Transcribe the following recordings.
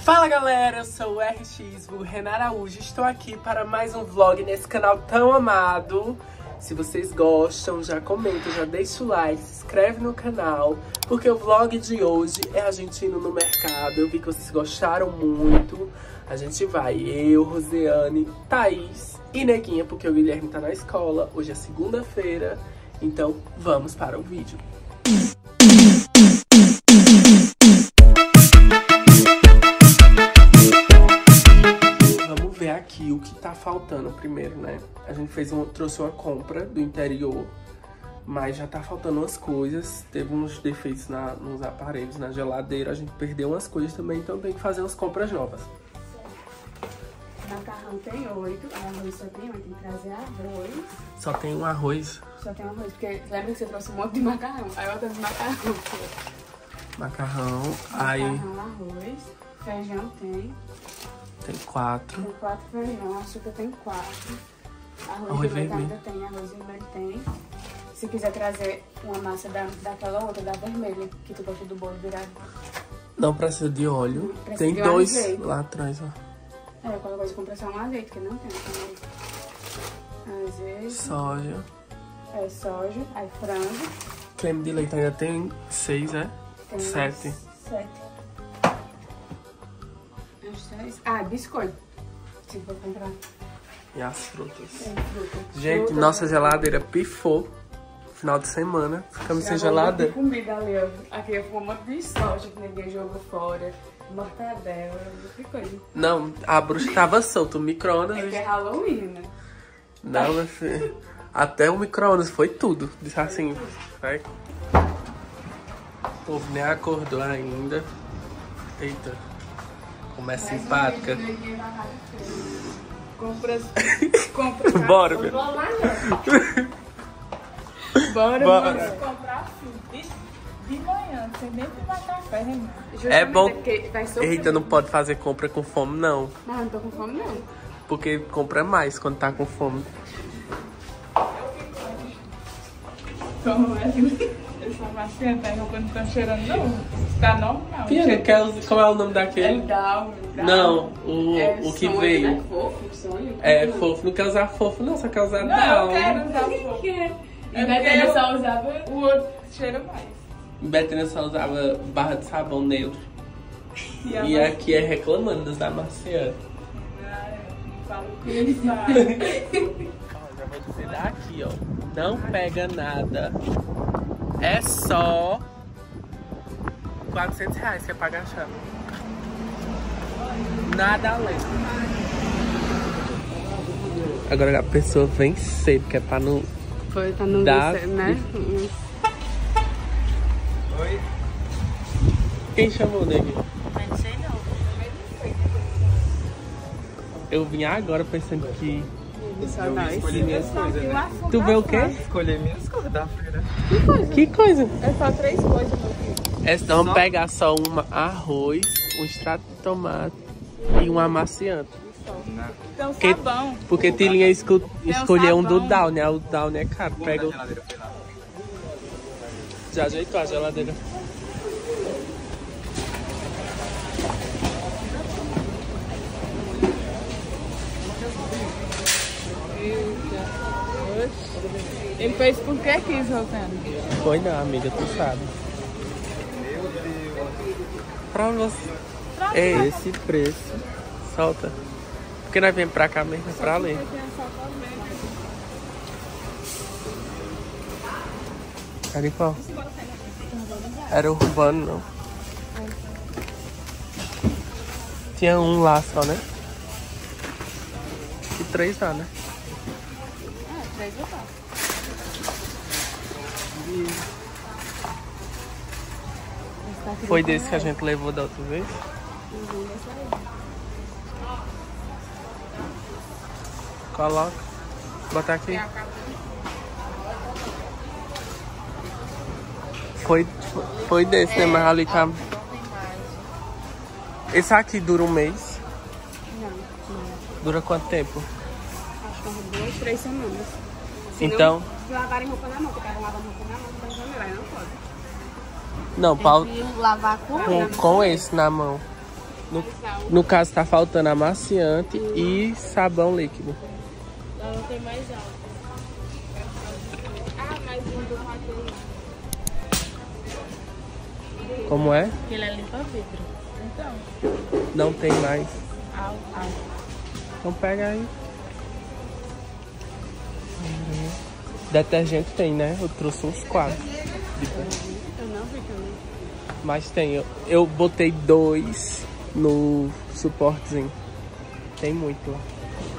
Fala galera, eu sou o RX, o Renan Araújo. Estou aqui para mais um vlog nesse canal tão amado. Se vocês gostam, já comenta, já deixa o like, se inscreve no canal, porque o vlog de hoje é a gente indo no mercado. Eu vi que vocês gostaram muito. A gente vai, eu, Rosiane, Thaís e Neguinha, porque o Guilherme tá na escola. Hoje é segunda-feira, então vamos para o vídeo. Aqui o que tá faltando primeiro, né? A gente trouxe uma compra do interior, mas já tá faltando umas coisas. Teve uns defeitos nos aparelhos, na geladeira. A gente perdeu umas coisas também, então tem que fazer umas compras novas. Macarrão tem 8, arroz só tem 8, tem que trazer arroz. Só tem um arroz? Só tem um arroz, porque lembra que você trouxe um monte de macarrão? Aí eu trouxe macarrão. Macarrão, aí... Macarrão, arroz, feijão tem. Tem 4. Tem 4 feijão, açúcar tem 4. Arroz vermelho tem, arroz vermelho tem. Se quiser trazer uma massa daquela outra, da vermelha, que tu gosta do bolo virado. Não precisa de óleo. Precisa tem de 2 azeite. lá atrás, ó. É, qualquer coisa compra só um azeite, que não tem. Azeite. Soja. É, soja. Aí frango. Creme de leite ainda tem 6, né? Tem 7. 7. Ah, biscoito. Se for comprar. E as frutas. Tem fruta. Gente, Fruta, nossa geladeira pifou. Final de semana. Ficamos sem Já geladeira. Comida ali, ó. Aqui foi um monte de soja que ninguém jogou fora. Mortadela, que coisa. Não, a bruxa tava solta. O micro-ondas... É que é Halloween, né? Não, meu filho. Até o micro-ondas foi tudo. Disse assim, vai. O povo nem acordou ainda. Eita. Como é simpática. Compra. Bora, meu. Bora. Comprar assim, de manhã, sem nem tomar café, Renan. É bom. Vai sofrer. Eita, não pode fazer compra com fome, não. Não, não tô com fome, não. Porque compra mais quando tá com fome. Como é? Essa vacina tá não tá cheirando, não? Tá normal. Pia, qual é o nome daquele? É Down. Não, o que sonho, veio. É fofo, sonho. É fofo, não quer usar fofo, não, só quer usar Não, Down. eu quero usar o fogo. E Betânia só usava. O outro cheira mais. Betânia só usava barra de sabão neutro. E aqui é reclamando das amaciantes. Falo com ele, vai. Já vou dizer daqui, ó. Não pega nada. É só R$400 que é pra agachar. Nada além. Agora a pessoa vem cedo, que é pra não... Foi, tá no Dá. né? Oi? Quem chamou, Neguinho? Não sei não. Eu vim agora pensando que... Eu escolhi minhas coisas, né? Tu vê o quê? Escolher minhas coisas da feira. Que coisa? É só 3 coisas, meu filho. Vamos pegar só arroz, um extrato de tomate e um amaciante. Então, sabão. Porque Tilinha escolheu um do sabão. Downy, o Downy é caro. Pega o... Já ajeitou a geladeira. Ele fez por que quis, Rosana? Foi não, amiga, tu sabe. Meu Deus. Pra você. É esse preço. Solta. Porque nós viemos pra cá mesmo, é pra ler. Era em qual? Era urbano, não. Tinha um lá só, né? E 3 lá, né? 3 eu faço. Foi desse que a gente levou da outra vez? Coloca. Botar aqui. Foi desse, né? Mas ali tá... Esse aqui dura um mês? Não. Dura quanto tempo? Acho que umas 2, 3 semanas. Então... Se lavarem roupa na mão, porque ela lava roupa na mão, então já não pode. Não, Tem que lavar com com esse na mão. No caso, tá faltando amaciante e sabão líquido. Lá não tem mais alto. Ah, mais um do material. Como é? Porque ele é limpa vidro. Então, Não tem mais. au. Então pega aí. Detergente tem, né? Eu trouxe uns 4. Eu não vi também. Mas tem. Eu botei 2 no suportezinho. Tem muito lá.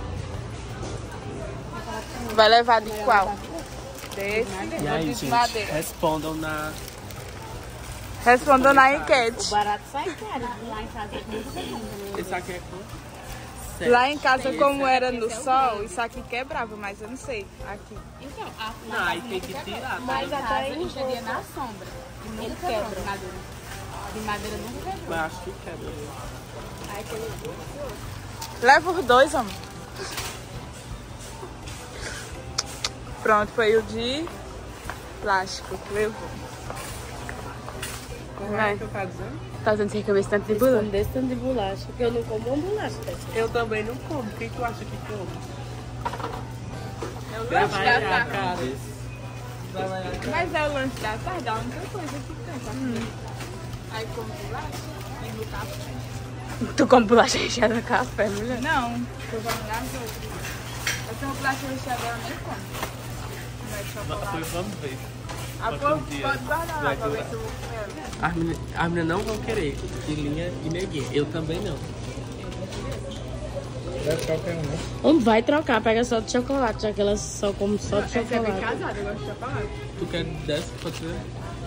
Vai levar de qual? Desse E aí, de gente, madeira. respondam na... Respondendo na O enquete. barato sai caro. Lá em casa é muito bom. Esse aqui é quanto? Lá em casa, como era no sol, isso aqui quebrava, mas eu não sei. Aqui. Então, Não, aí tem que tirar. mas Tá? até em seria na sombra. Ele quebra de madeira. De madeira nunca quebrou. Mas acho que quebra. Aí tem Leva os dois, amor. Pronto, foi o de plástico. Levou. Como é que eu tá dizendo? Tá dizendo que você come esse tanto de bolacha? Desse tanto de bolacha. Porque eu não como uma bolacha dessa. Eu também não como. Quem tu acha que come? É o lanche da tarde. cara. Mas é o lanche da tarde, a única coisa que tem. Aí como bolacha e no café. Tu come bolacha recheada de café, mulher? Não, tô falando nas outras. Essa bolacha recheada eu nem como. Não é chocolate. Vamos ver. A povo pode guardar lá pra ver se eu vou comer. As meninas não vão querer. Quilinha e neguinha. Eu também não. Deve qualquer um, né? Não vai trocar, pega só de chocolate, já que elas só comem só de Essa é bem chocolate. casada, eu gosto de chocolate. Tu quer dessa? Pode ser?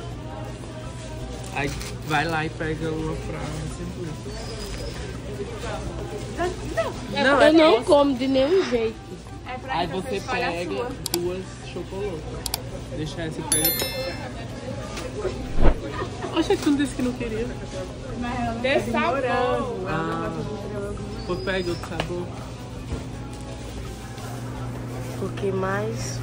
Aí vai lá e pega uma pra Eu não como de nenhum jeito. É pra Aí que você escolhe a pega sua. 2 chocolates. Deixa essa e pega. Oxe, tu não disse que não queria. Desse sabor. Ah, pô, pega outro sabor. Porque mais...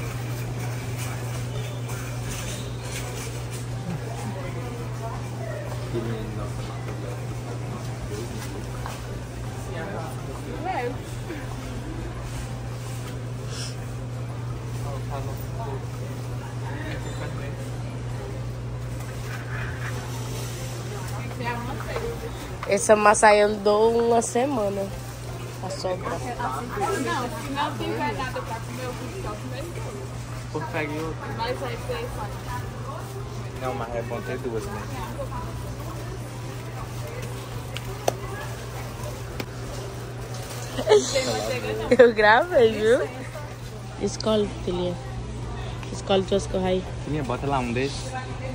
Essa massa aí andou uma semana. A sobra. Não, se não tiver nada pra comer, eu fico só comendo tudo. Pô, pega outro. Mas aí você faz. Não, mas é bom ter 2 mesmo. Eu gravei, viu? Escolhe, filha. Escolhe tuas cores aí. Minha, bota lá um desses.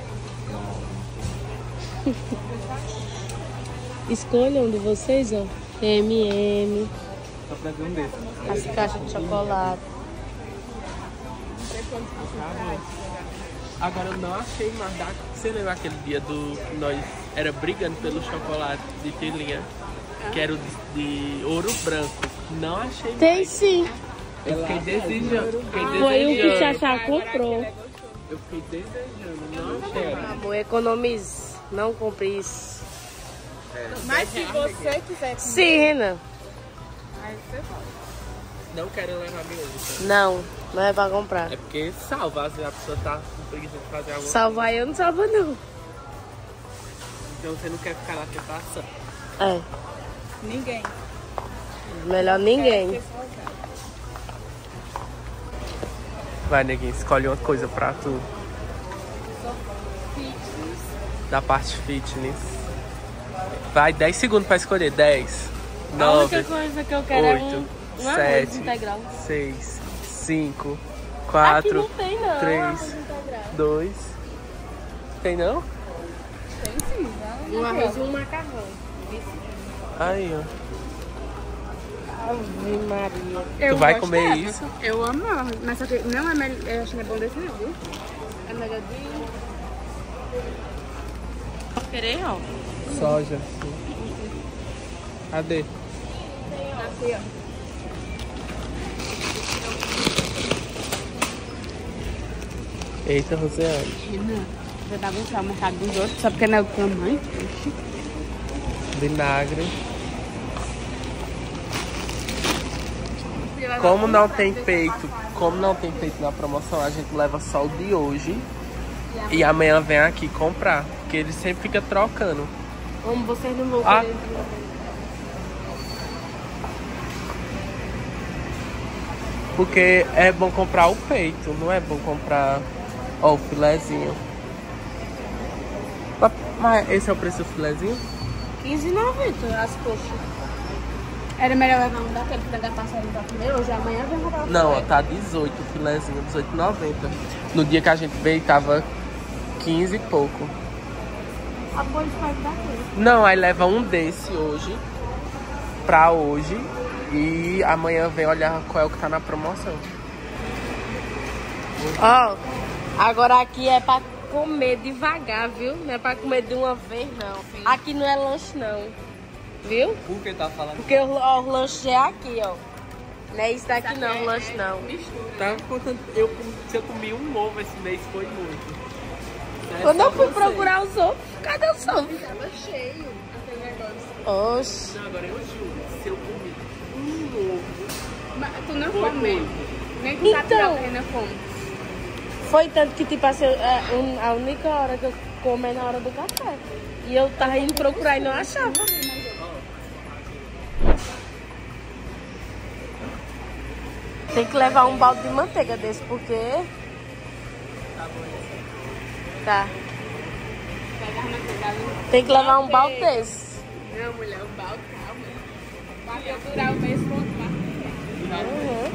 Escolha um de vocês, ó. M&M, Só pra ver um desses. as caixas de chocolate. Agora eu não achei mais da... Você lembra aquele dia do que nós era brigando pelo chocolate de tilinha? Que era o de ouro branco. Não achei Tem mais. sim. Eu fiquei desejando. Foi o que Xaxá comprou. Eu fiquei desejando. Não achei. Amor, economize. Não compre isso. Mas se você quiser comer, Sim, Renan. aí você pode. Não quero levar mesmo. Não, não é pra comprar. É porque salva, às vezes a pessoa tá com preguiça de fazer alguma coisa. Salvar eu não salvo, não. Então você não quer ficar na tentação. É, Ninguém. melhor ninguém. Vai, neguinho, escolhe uma coisa pra tu. Da parte fitness. Vai, 10 segundos pra escolher. 10, A 9, única coisa que eu quero é 8, um arroz 7, integral. 6, 5, Aqui 4, não tem, não. 3, arroz integral. 2. Tem não? Um arroz e um macarrão. Aí, ó. Ave Maria. Tu vai comer isso? Eu amo ela, mas só que não é melhor, eu acho que não é bom desse não, viu? É melhorzinho. Querer, ó. Soja. Cadê? Aqui, ó. Eita, Rosiane. Renan, já dá aguentar o mercado dos outros, só porque não é o tamanho. Vinagre. Como não tem peito na promoção, a gente leva só o de hoje. E amanhã vem aqui comprar. Porque ele sempre fica trocando. Como vocês não vão querer. Porque é bom comprar o peito, não é bom comprar o filezinho. Mas esse é o preço do filezinho? R$15,90 as coxas. Era melhor levar um daquele pra dar passarinho pra comer hoje, amanhã vem comprar o Não, ó, tá 18 o filezinho, R$18,90. No dia que a gente veio tava 15 e pouco. A boa de pode dar coisa. Não, aí leva um desse hoje, pra hoje. E amanhã vem olhar qual é o que tá na promoção. Ó, agora aqui é pra comer devagar, viu? Não é pra comer de uma vez, não. Sim. Aqui não é lanche, não. Viu? Por que tá falando? Porque o lanche é aqui, ó. Não é isso daqui não, o lanche não. Tava contando, se eu comi um ovo esse mês foi muito. Quando eu fui procurar os outros, cadê os outros? Tava cheio aquele negócio. Oxi. Não, agora eu juro, se eu comi um ovo, Mas tu não foi come mesmo. muito. Nem com Então. tapioca não come. Foi tanto que, tipo assim, a única hora que eu como é na hora do café. E eu tava indo procurar e não achava. Tem que levar um balde de manteiga desse, porque... Tá. Pega a manteiga ali. Tem que levar um balde desse. Não, mulher, o balde, calma. Vai durar o mês todo, mas... Uhum.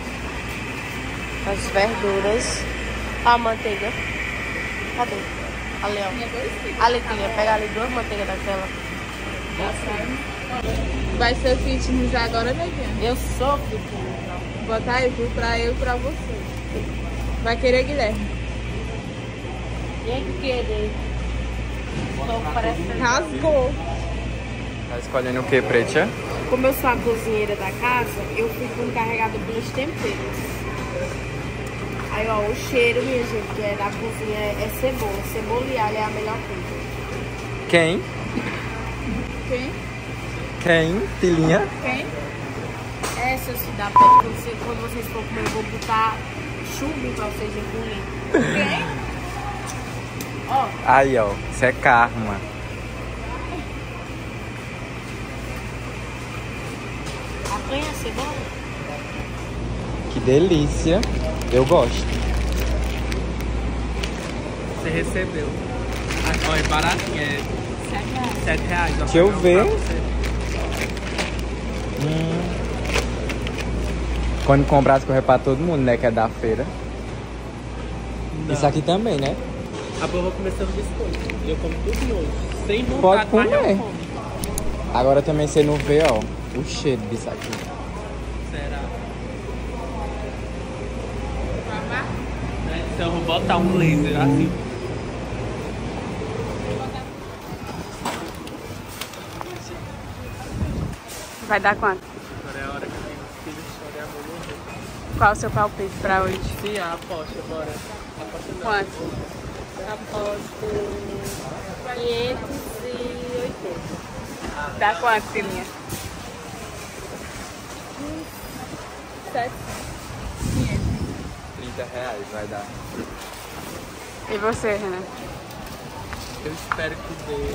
As verduras. A manteiga. Cadê? Ali, ó. Ali, filha. Pega ali 2 manteigas daquela. Vai ser fitness agora, né, Guilherme? Eu sou fitness. Botar aí, viu? Pra eu e pra você. Vai querer, Guilherme? Quem querer? Tô parecendo... Rasgou. Tá escolhendo o que, Pretia? Como eu sou a cozinheira da casa, eu fico encarregada pelos temperos. Aí, ó, o cheiro, minha gente, que é da cozinha é cebola. Cebola e alho é a melhor coisa. Quem? Quem? Tilinha? Quem? É, seu cidade, quando vocês for comer, eu vou botar chumbo pra vocês engolir. Quem? Ó, Aí, ó. Isso é karma. apanha a cebola. Que delícia. Eu gosto. Você recebeu. Olha, é baratinho, é R$7. Deixa eu ver. Quando comprar, as correr pra todo mundo, né? Que é da feira. Não. Isso aqui também, né? Agora eu vou começar os biscoitos. Eu como tudo novo. Sem Pode vontade, mas eu comer. como. Agora também você não vê, ó, o cheiro disso aqui. Será? Então eu vou botar um laser assim. Vai dar quanto? Agora é a hora que eu tenho filhos chorar, amor, morrer. Qual é o seu palpite pra hoje? Sim, a aposta, bora. Aposta não. Quanto? Aposto 580. Dá quanto, filhinha? 30 reais vai dar. E você, Renan? Eu espero que dê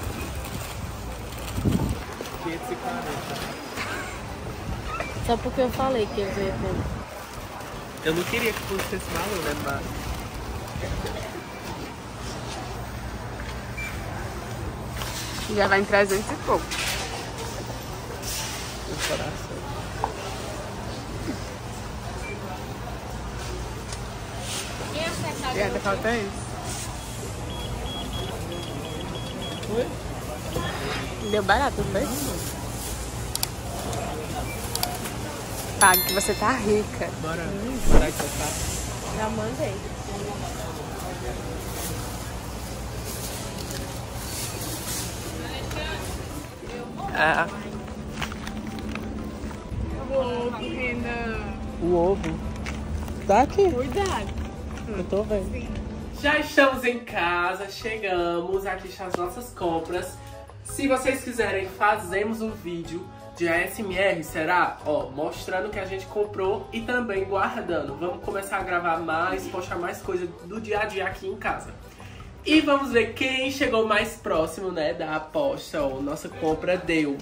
540. Só porque eu falei que eu ia ter. Eu não queria que fosse esse valor, né? Mas... Já vai em 300 e pouco. No coração. E ainda falta isso. Foi? Deu barato, não foi? Pague que você tá rica. Bora. Bora que eu faço. Já mandei. Ah, o ovo. Tá aqui. Cuidado. Eu tô vendo. Já estamos em casa, chegamos. Aqui estão as nossas compras. Se vocês quiserem, fazemos um vídeo de ASMR, será? Ó, mostrando o que a gente comprou e também guardando. Vamos começar a gravar mais, postar mais coisa do dia a dia aqui em casa. E vamos ver quem chegou mais próximo, né, da aposta. Ó, nossa compra deu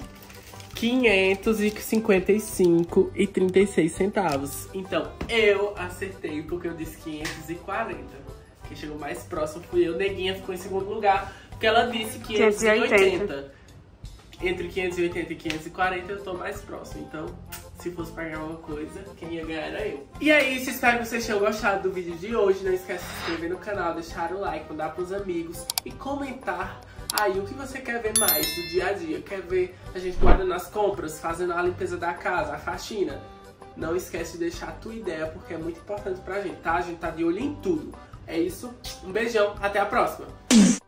555,36 centavos. Então, eu acertei porque eu disse 540. Quem chegou mais próximo fui eu. Neguinha ficou em segundo lugar porque ela disse 580. Entre 580 e 540 eu tô mais próximo. Então, se fosse pra ganhar uma coisa, quem ia ganhar era eu. E é isso, espero que vocês tenham gostado do vídeo de hoje. Não esquece de se inscrever no canal, deixar o like, mandar pros amigos e comentar aí o que você quer ver mais do dia a dia. Quer ver a gente guardando as compras, fazendo a limpeza da casa, a faxina? Não esquece de deixar a tua ideia, porque é muito importante pra gente, tá? A gente tá de olho em tudo. É isso, um beijão, até a próxima!